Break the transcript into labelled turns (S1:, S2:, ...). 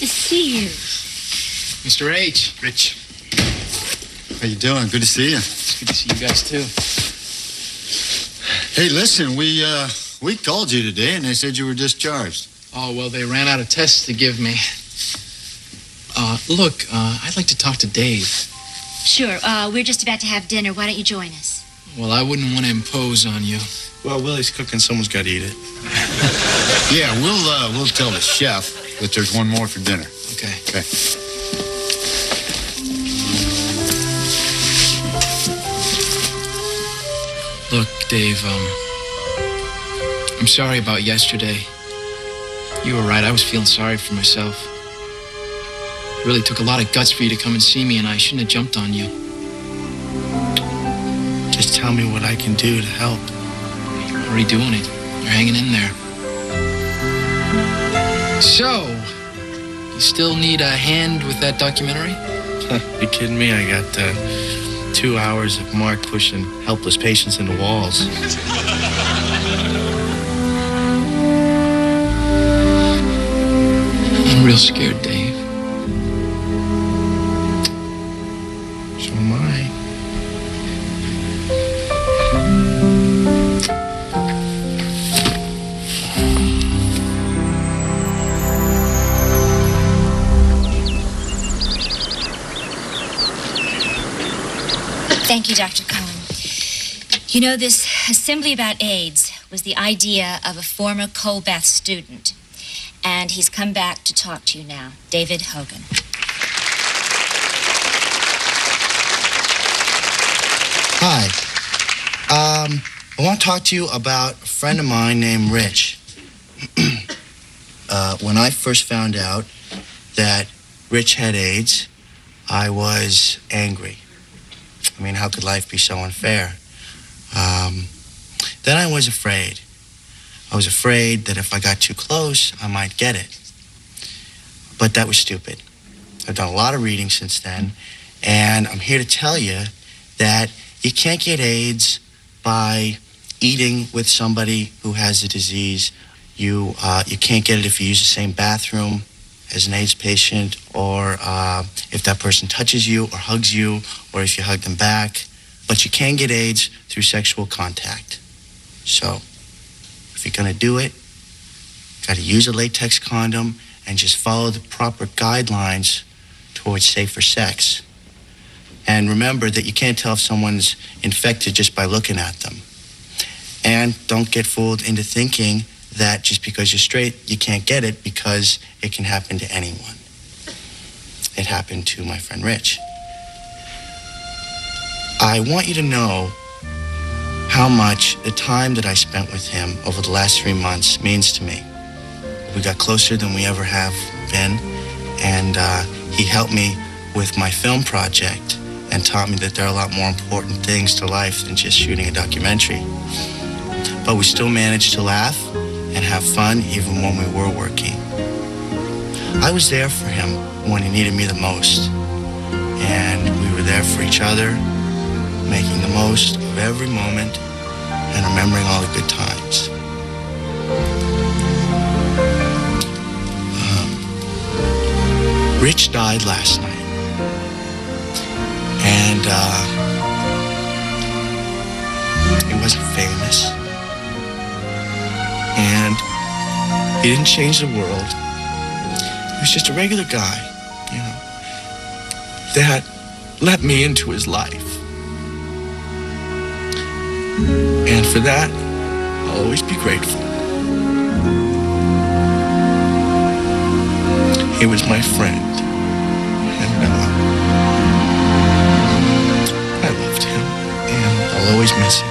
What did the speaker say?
S1: see you.
S2: Mr. H.
S3: Rich. How you doing? Good to see you.
S2: It's good to see you guys, too.
S3: Hey, listen, we called you today, and they said you were discharged.
S2: Oh, well, they ran out of tests to give me. Look, I'd like to talk to Dave.
S1: Sure. We're just about to have dinner. Why don't you join us?
S2: Well, I wouldn't want to impose on you.
S4: Well, Willie's cooking. Someone's got to eat it.
S3: Yeah, we'll tell the chef that there's one more for dinner.
S2: Okay.
S3: Okay.
S2: Look, Dave, I'm sorry about yesterday. You were right. I was feeling sorry for myself. It really took a lot of guts for you to come and see me, and I shouldn't have jumped on you.
S4: Just tell me what I can do to help.
S2: You're already doing it. You're hanging in there. So, you still need a hand with that documentary?
S4: You kidding me? I got 2 hours of Mark pushing helpless patients into walls.
S2: I'm real scared, Dave.
S4: So am I.
S1: Thank you, Dr. Cohen. You know, this assembly about AIDS was the idea of a former Colbath student. And he's come back to talk to you now. David Hogan.
S5: Hi. I want to talk to you about a friend of mine named Rich. When I first found out that Rich had AIDS, I was angry. I mean, how could life be so unfair? Then I was afraid. I was afraid that if I got too close, I might get it. But that was stupid. I've done a lot of reading since then, and I'm here to tell you that you can't get AIDS by eating with somebody who has the disease. You can't get it if you use the same bathroom as an AIDS patient, or if that person touches you or hugs you, or if you hug them back. But you can get AIDS through sexual contact. So, if you're gonna do it, you gotta use a latex condom and just follow the proper guidelines towards safer sex. And remember that you can't tell if someone's infected just by looking at them. And don't get fooled into thinking that just because you're straight, you can't get it, because it can happen to anyone. It happened to my friend Rich. I want you to know how much the time that I spent with him over the last 3 months means to me. We got closer than we ever have been, and he helped me with my film project and taught me that there are a lot more important things to life than just shooting a documentary. But we still managed to laugh and have fun even when we were working. I was there for him when he needed me the most, and we were there for each other, making the most of every moment and remembering all the good times. Rich died last night, and he wasn't famous, and he didn't change the world. He was just a regular guy, you know, that let me into his life. And for that, I'll always be grateful. He was my friend, and I loved him, and I'll always miss him.